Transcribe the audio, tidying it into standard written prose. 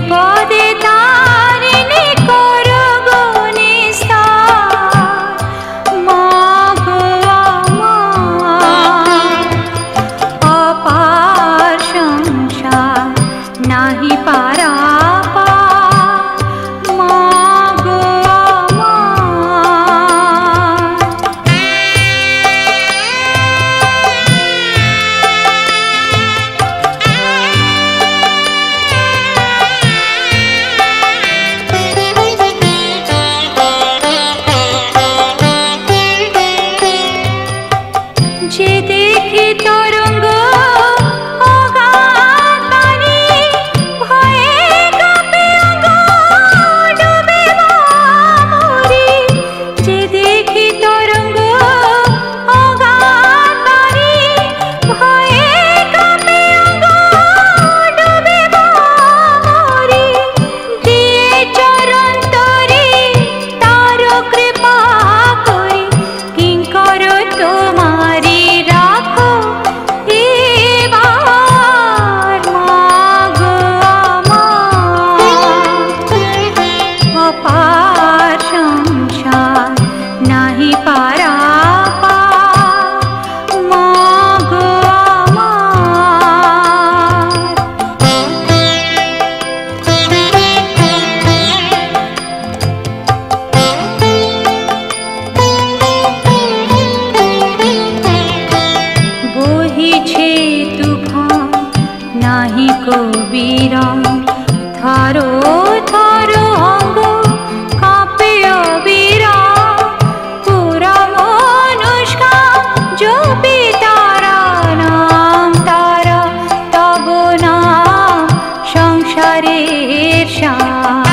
বিপদে তারিণী করো গো নিস্তার, মা গো আমার। অপার সংসার নাহি পারাপার, মা গো আমার। যে দেখি তরঙ্গ অগাধ পানি, ভয়ে কাঁপে অঙ্গ, ডুবে মরি। যে দেখি তরঙ্গ অগাধ পানি, ভয়ে কাঁপে অঙ্গ, ডুবে মরি। দিয়ে চরণ তরি তার কৃপা করি, কিঙ্কর তোমারি রাখো এবার, মা গো আমার। অপার সংসার নাহি পারাপার, মা গো আমার। বহিছে তুফান নাহি কবিরাম, থারো থারো অঙ্গ কাঁপে অবিরাম। পুরা মনুষ্কা জপি তারা নাম, তারা তব নাম সংসারের সার।